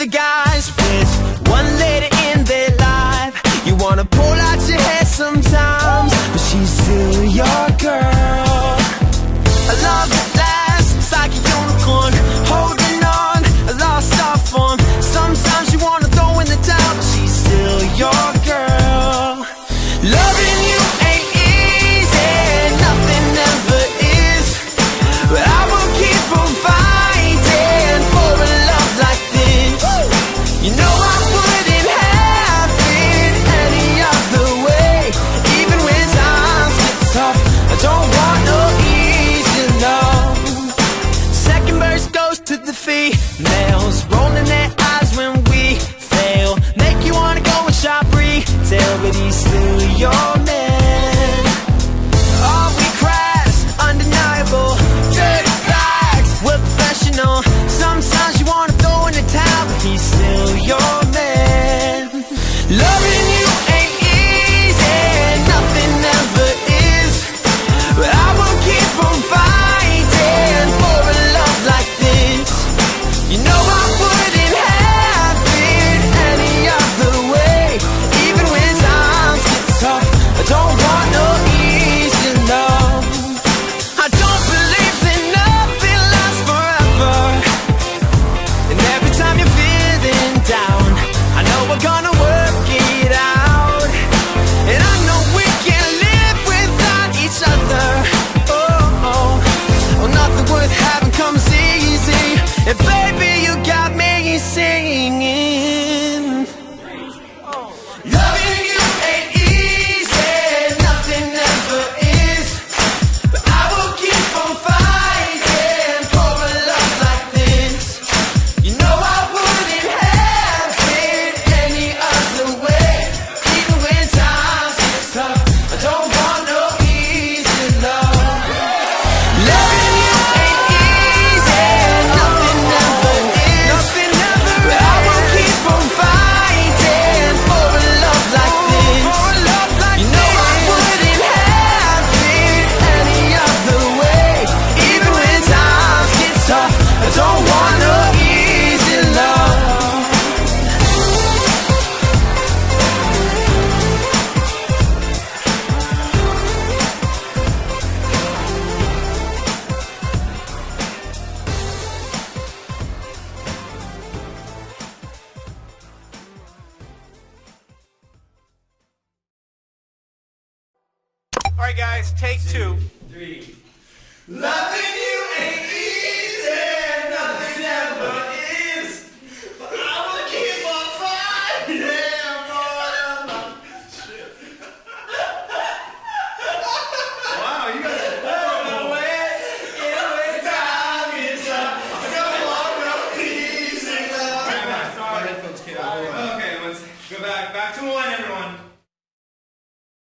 other guys with one lady in their life. You wanna pull out your hair sometimes, but she's still your girl. A love that lasts, it's like a unicorn holding on, a lost art form. Sometimes you wanna throw in the towel, but she's still your girl. Loving you ain't easy, nothing ever is, but I will keep on fighting for a love like this. You know I wouldn't have it any other way. Even when times get tough, I don't want no easy love. Second verse goes to the females, rolling their eyes when we fail. Make you wanna go and shop retail, but he's still your man. Are we crass, undeniable, dirty bags, we're professional. Sometimes you wanna throw in the towel, but he's still your man. Loving you ain't easy, nothing ever is, but I will keep on fighting for a love like this. You know I wouldn't have it any other way. Even when times get tough, I don't want no easy love. I don't believe that nothing lasts forever, and every time you're feeling down, I know we're gonna work it out. And I know we can live without each other. Oh, oh, oh, nothing worth having comes easy, and baby, you got me singing. Loving you ain't easy, nothing ever is, but I will keep on fighting for a love like this. You know I wouldn't have it any other way. Even when times get tough, I don't want no easy love. Loving you ain't easy, nothing ever is, but I will keep on fighting for a love like this. You know I wouldn't have it any other way. Even when times get tough, I don't want no easy love. All right, guys, take two. Loving you ain't